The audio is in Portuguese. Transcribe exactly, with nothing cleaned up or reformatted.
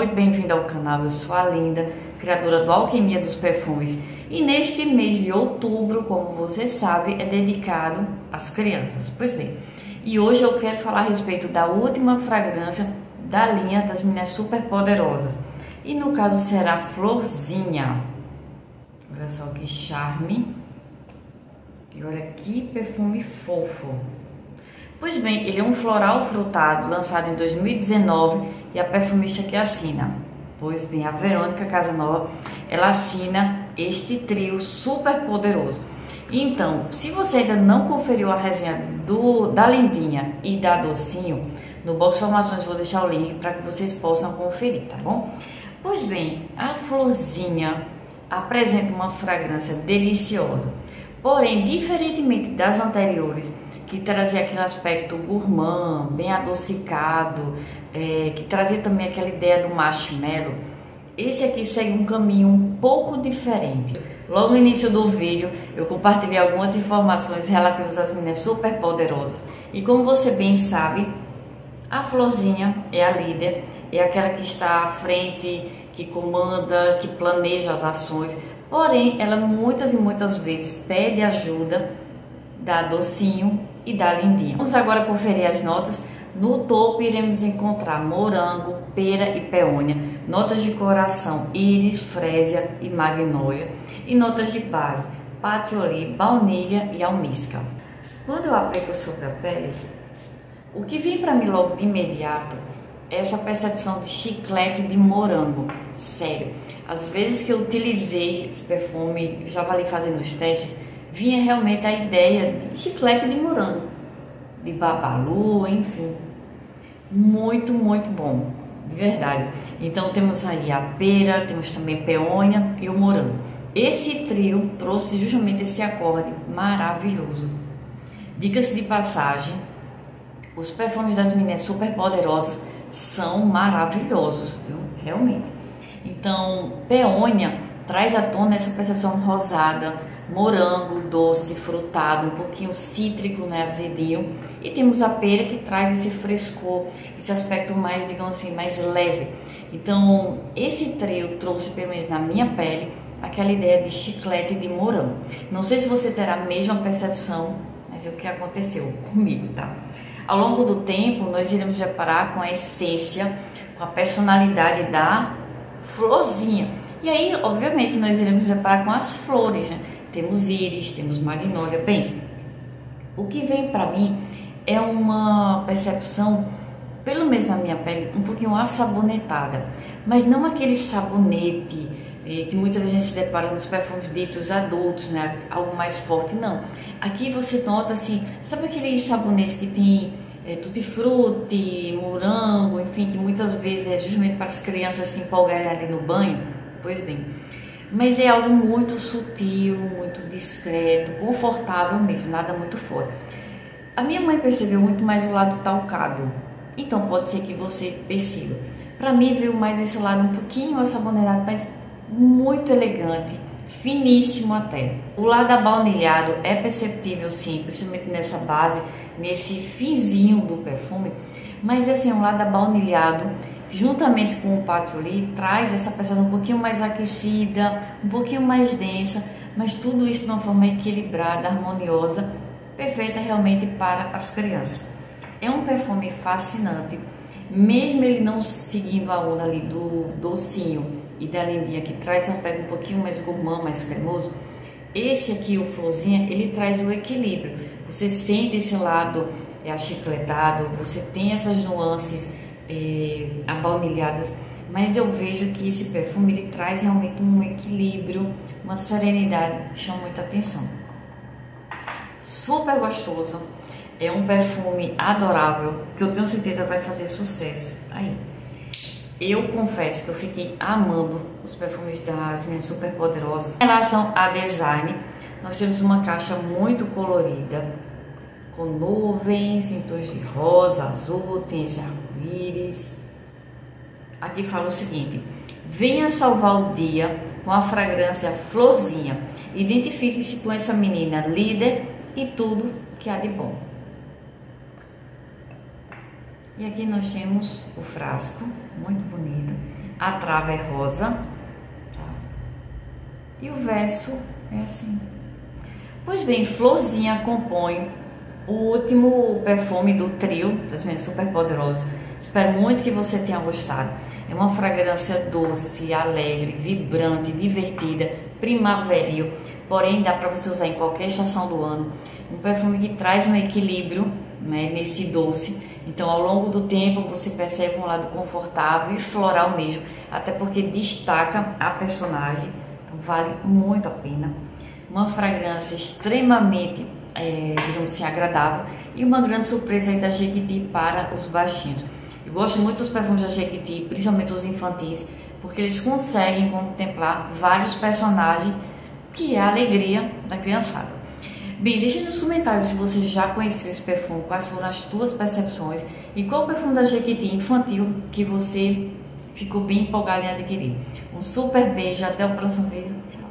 muito bem-vindo ao canal. Eu sou a Linda, criadora do Alquimia dos Perfumes, e neste mês de outubro, como você sabe, é dedicado às crianças. Pois bem, e hoje eu quero falar a respeito da última fragrância da linha das meninas super poderosas, e no caso será a Florzinha. Olha só que charme, e olha que perfume fofo. Pois bem, ele é um floral frutado, lançado em dois mil e dezenove, e a perfumista que assina. Pois bem, a Verônica Casanova, ela assina este trio super poderoso. Então, se você ainda não conferiu a resenha do, da Lindinha e da Docinho, no box de informações vou deixar o link para que vocês possam conferir, tá bom? Pois bem, a Florzinha apresenta uma fragrância deliciosa, porém, diferentemente das anteriores, que trazia aquele aspecto gourmand, bem adocicado, é, que trazia também aquela ideia do marshmallow, esse aqui segue um caminho um pouco diferente. Logo no início do vídeo, eu compartilhei algumas informações relativas às meninas super poderosas. E como você bem sabe, a Florzinha é a líder, é aquela que está à frente, que comanda, que planeja as ações. Porém, ela muitas e muitas vezes pede ajuda da Docinho e da Lindinha. Vamos agora conferir as notas. No topo iremos encontrar morango, pera e peônia, notas de coração, íris, frésia e magnólia, e notas de base, patchouli, baunilha e almíscar. Quando eu aplico sobre a pele, o que vem para mim logo de imediato é essa percepção de chiclete de morango. Sério, às vezes que eu utilizei esse perfume, já vale fazendo os testes, vinha realmente a ideia de chiclete de morango, de babalu, enfim. Muito, muito bom, de verdade. Então temos aí a pera, temos também peônia e o morango. Esse trio trouxe justamente esse acorde maravilhoso. Diga-se de passagem, os perfumes das meninas super poderosas são maravilhosos, viu? Realmente. Então, peônia traz à tona essa percepção rosada, morango, doce, frutado, um pouquinho cítrico, né, azedinho. E temos a pera que traz esse frescor, esse aspecto mais, digamos assim, mais leve. Então, esse trio trouxe, pelo menos na minha pele, aquela ideia de chiclete de morango. Não sei se você terá a mesma percepção, mas é o que aconteceu comigo, tá? Ao longo do tempo, nós iremos reparar com a essência, com a personalidade da Florzinha. E aí, obviamente, nós iremos reparar com as flores, né? Temos íris, temos magnólia. Bem, o que vem para mim é uma percepção, pelo menos na minha pele, um pouquinho assabonetada, mas não aquele sabonete eh, que muitas vezes a gente se depara nos perfumes ditos adultos, né? Algo mais forte, não. Aqui você nota assim, sabe aqueles sabonetes que tem é, tutti-frutti, morango, enfim, que muitas vezes é justamente para as crianças se empolgarem ali no banho? Pois bem, mas é algo muito sutil, muito discreto, confortável mesmo, nada muito forte. A minha mãe percebeu muito mais o lado talcado, então pode ser que você perceba. Para mim veio mais esse lado um pouquinho assaboneado, mas muito elegante, finíssimo até. O lado abaunilhado é perceptível sim, principalmente nessa base, nesse finzinho do perfume, mas assim, um lado abaunilhado, juntamente com o patchouli, traz essa percepção um pouquinho mais aquecida, um pouquinho mais densa, mas tudo isso de uma forma equilibrada, harmoniosa, perfeita realmente para as crianças. É um perfume fascinante, mesmo ele não seguindo a onda ali do Docinho e da Lindinha, que traz esse aspecto um pouquinho mais gourmand, mais cremoso. Esse aqui, o Florzinha, ele traz o equilíbrio. Você sente esse lado é, achicletado, você tem essas nuances é, abaunilhadas, mas eu vejo que esse perfume ele traz realmente um equilíbrio, uma serenidade que chama muita atenção. Super gostoso, é um perfume adorável, que eu tenho certeza vai fazer sucesso aí. Eu confesso que eu fiquei amando os perfumes das minhas super poderosas. Em relação a design, nós temos uma caixa muito colorida, com nuvens em tons de rosa, azul, tem esse arco-íris. Aqui fala o seguinte: venha salvar o dia com a fragrância Florzinha. Identifique-se com essa menina líder e tudo que há de bom. E aqui nós temos o frasco, muito bonito. a trava é rosa, tá? E o verso é assim. Pois bem, Florzinha compõe o último perfume do trio das meninas super poderosas. Espero muito que você tenha gostado. É uma fragrância doce, alegre, vibrante, divertida, primaveril, porém dá para você usar em qualquer estação do ano. Um perfume que traz um equilíbrio, né, nesse doce. Então, ao longo do tempo, você percebe um lado confortável e floral mesmo, até porque destaca a personagem. Então, vale muito a pena. Uma fragrância extremamente, é, digamos assim, agradável e uma grande surpresa aí da Jequiti para os baixinhos. Eu gosto muito dos perfumes da Jequiti, principalmente os infantis, porque eles conseguem contemplar vários personagens, que é a alegria da criançada. Bem, deixe nos comentários se você já conheceu esse perfume, quais foram as suas percepções e qual o perfume da Jequiti infantil que você ficou bem empolgado em adquirir. Um super beijo, até o próximo vídeo. Tchau.